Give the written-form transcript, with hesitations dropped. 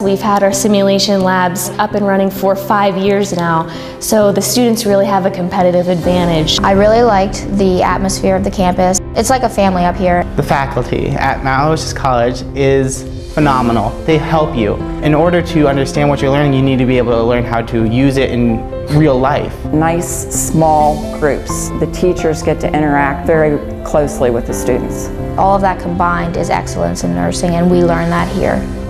We've had our simulation labs up and running for 5 years now, so the students really have a competitive advantage. I really liked the atmosphere of the campus. It's like a family up here. The faculty at Mount Aloysius College is phenomenal. They help you. In order to understand what you're learning, you need to be able to learn how to use it in real life. Nice, small groups. The teachers get to interact very closely with the students. All of that combined is excellence in nursing, and we learn that here.